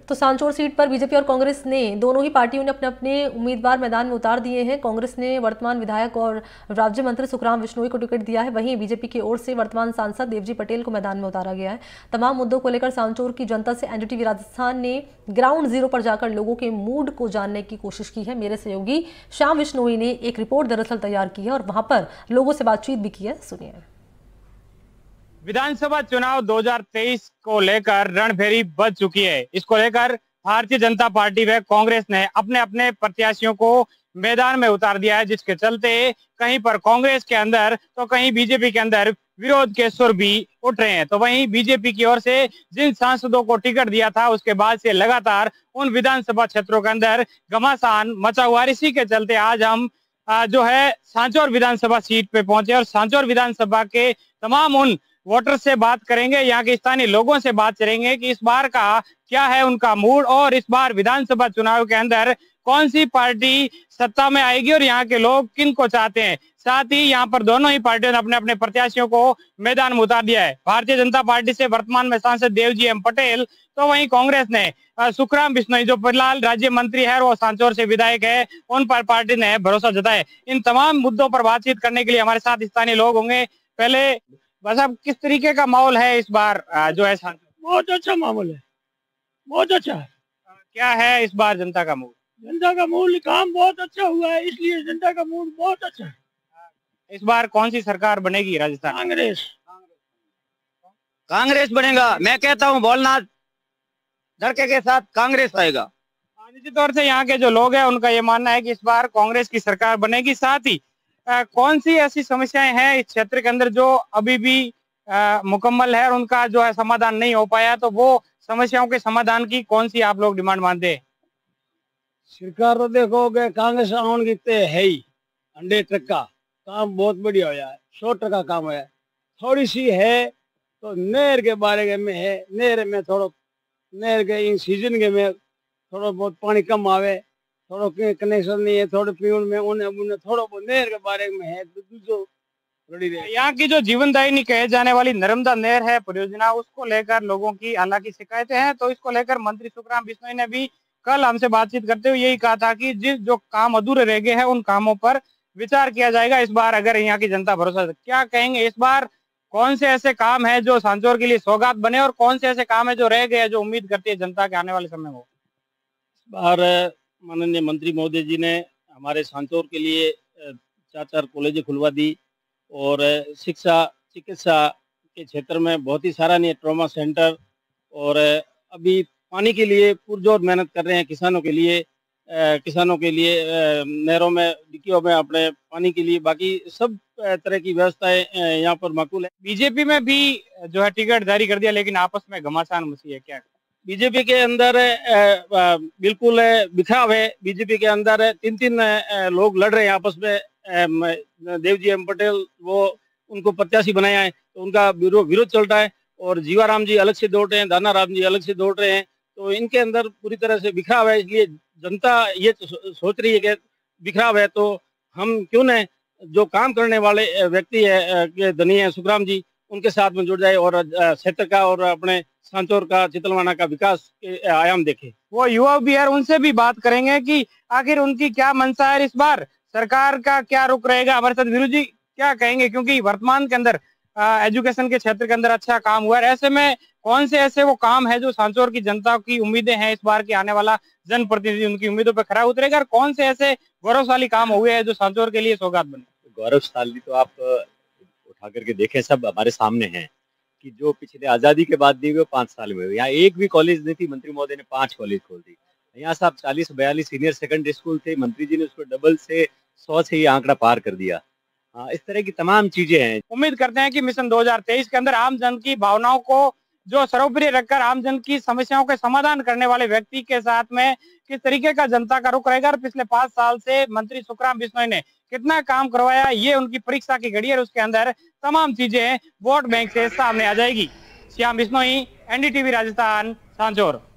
तो सांचौर सीट पर बीजेपी और कांग्रेस ने दोनों ही पार्टियों ने अपने अपने उम्मीदवार मैदान में उतार दिए हैं। कांग्रेस ने वर्तमान विधायक और राज्य मंत्री सुखराम बिश्नोई को टिकट दिया है, वहीं बीजेपी की ओर से वर्तमान सांसद देवजी पटेल को मैदान में उतारा गया है। तमाम मुद्दों को लेकर सांचौर की जनता से एनडीटीवी राजस्थान ने ग्राउंड जीरो पर जाकर लोगों के मूड को जानने की कोशिश की है। मेरे सहयोगी श्याम बिश्नोई ने एक रिपोर्ट दरअसल तैयार की है और वहां पर लोगों से बातचीत भी की है, सुनिए। विधानसभा चुनाव 2023 को लेकर रणभेरी बज चुकी है। इसको लेकर भारतीय जनता पार्टी व कांग्रेस ने अपने अपने प्रत्याशियों को मैदान में उतार दिया है, जिसके चलते कहीं पर कांग्रेस के अंदर तो कहीं बीजेपी के अंदर विरोध के सुर भी उठ रहे हैं। तो वहीं बीजेपी की ओर से जिन सांसदों को टिकट दिया था उसके बाद से लगातार उन विधानसभा क्षेत्रों के अंदर घमासान मचा हुआ। इसी के चलते आज हम जो है सांचौर विधानसभा सीट पे पहुंचे और सांचौर विधानसभा के तमाम उन वोटर से बात करेंगे, यहाँ के स्थानीय लोगों से बात करेंगे कि इस बार का क्या है उनका मूड और इस बार विधानसभा चुनाव के अंदर कौन सी पार्टी सत्ता में आएगी और यहाँ के लोग किन को चाहते हैं। साथ ही यहाँ पर दोनों ही पार्टियों ने अपने अपने प्रत्याशियों को मैदान में उतार दिया है। भारतीय जनता पार्टी से वर्तमान में सांसद देवजी एम पटेल, तो वहीं कांग्रेस ने सुखराम बिश्नोई जो फिलहाल राज्य मंत्री है, वो सांचौर से विधायक है, उन पर पार्टी ने भरोसा जताया। इन तमाम मुद्दों पर बातचीत करने के लिए हमारे साथ स्थानीय लोग होंगे। पहले बस अब किस तरीके का माहौल है इस बार जो है सांचौर? बहुत अच्छा माहौल है, बहुत अच्छा है। क्या है इस बार जनता का मूड? जनता का मूड काम बहुत अच्छा हुआ है, इसलिए जनता का मूड बहुत अच्छा है। इस बार कौन सी सरकार बनेगी राजस्थान? कांग्रेस बनेगा। मैं कहता हूँ भोलनाथ धड़के के साथ कांग्रेस आएगा। निश्चित तौर से यहाँ के जो लोग हैं उनका ये मानना है कि इस बार कांग्रेस की सरकार बनेगी। साथ ही कौन सी ऐसी समस्याएं हैं इस क्षेत्र के अंदर जो अभी भी मुकम्मल है और उनका जो है समाधान नहीं हो पाया, तो वो समस्याओं के समाधान की कौन सी आप लोग डिमांड मानते हैं? सरकार तो देखोगे कांग्रेस आउन की है ही 100 का काम बहुत बढ़िया होया है, 100 का काम होया है। थोड़ी सी है तो नहर के बारे में है, नहर में थोड़ा नहर के इन सीजन के में थोड़ा बहुत पानी कम आवे, थोड़ा कनेक्शन नहीं है, थोड़े पीवन में उन्हें थोड़ा बहुत नहर के बारे में है। जो यहाँ की जो जीवनदायिनी कहे जाने वाली नर्मदा नहर है परियोजना, उसको लेकर लोगों की हालांकि शिकायतें हैं। तो इसको लेकर मंत्री सुखराम बिश्नोई ने भी कल हमसे बातचीत करते हुए यही कहा था कि जिस जो काम अधूरे रह गए हैं उन कामों पर विचार किया जाएगा इस बार, अगर यहाँ की जनता भरोसा। क्या कहेंगे इस बार कौन से ऐसे काम है जो सांचौर के लिए सौगात बने और कौन से ऐसे काम है जो रह गए जो उम्मीद करती है जनता के आने वाले समय में? इस बार माननीय मंत्री महोदय जी ने हमारे सांचौर के लिए 4 कॉलेज खुलवा दी और शिक्षा चिकित्सा के क्षेत्र में बहुत ही सराहनीय ट्रॉमा सेंटर, और अभी पानी के लिए पुरजोर मेहनत कर रहे हैं किसानों के लिए नहरों में डिक्कियों में अपने पानी के लिए। बाकी सब तरह की व्यवस्थाएं यहाँ पर माकूल है। बीजेपी में भी जो है टिकट जारी कर दिया, लेकिन आपस में घमासान मची है। क्या बीजेपी के अंदर बिल्कुल बिखराव है। बीजेपी के अंदर 3 लोग लड़ रहे हैं आपस में। देवजी एम पटेल वो उनको प्रत्याशी बनाया है तो उनका विरोध चल रहा है, और जीवाराम जी अलग से दौड़ रहे हैं, दाना राम जी अलग से दौड़ रहे हैं। तो इनके अंदर पूरी तरह से बिखराव है, इसलिए जनता ये सोच रही है कि बिखराव है तो हम क्यों न जो काम करने वाले व्यक्ति है धनी है सुखराम जी, उनके साथ में जुड़ जाए और क्षेत्र का और अपने सांचौर का चितलवाना का विकास के आयाम देखे। वो युवा भी है, उनसे भी बात करेंगे कि आखिर उनकी क्या मंशा है, इस बार सरकार का क्या रुख रहेगा। हमारे साथ वीरू जी क्या कहेंगे, क्योंकि वर्तमान के अंदर एजुकेशन के क्षेत्र के अंदर अच्छा काम हुआ है, ऐसे में कौन से ऐसे वो काम है जो सांचौर की जनता की उम्मीदें हैं इस बार की आने वाला जनप्रतिनिधि उनकी उम्मीदों पर खरा उतरेगा, और कौन से ऐसे गौरवशाली काम हुए हैं जो सांचौर के लिए सौगात बने? गौरवशाली तो आप उठा करके देखें, सब हमारे सामने हैं कि जो पिछले आजादी के बाद दी हुई 5 साल में यहाँ एक भी कॉलेज नहीं थी, मंत्री महोदय ने 5 कॉलेज खोल दी। यहाँ सब 40-42 सीनियर सेकेंडरी स्कूल थे, मंत्री जी ने उसको डबल से 100 से ये आंकड़ा पार कर दिया। हाँ, इस तरह की तमाम चीजें हैं। उम्मीद करते हैं कि मिशन 2023 के अंदर आम जन की भावनाओं को जो सर्वोपरि रखकर आम जन की समस्याओं के समाधान करने वाले व्यक्ति के साथ में किस तरीके का जनता का रुख रहेगा, और पिछले 5 साल से मंत्री सुखराम बिश्नोई ने कितना काम करवाया, ये उनकी परीक्षा की घड़ी है। उसके अंदर तमाम चीजें वोट बैंक से सामने आ जाएगी। श्याम बिश्नोई, एनडीटीवी राजस्थान, सांचौर।